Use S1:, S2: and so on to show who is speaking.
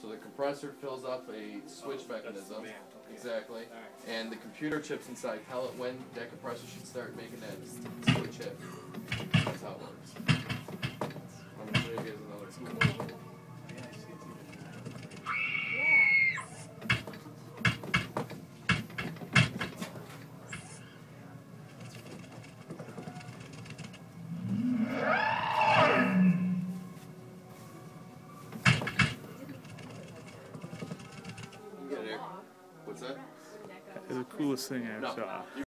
S1: So the compressor fills up a switch mechanism. Exactly. And the computer chips inside tell it when that compressor should start making that switch hit. That's how it works. I'm going to show you guys another tool. What's that?
S2: It's the coolest thing I ever saw.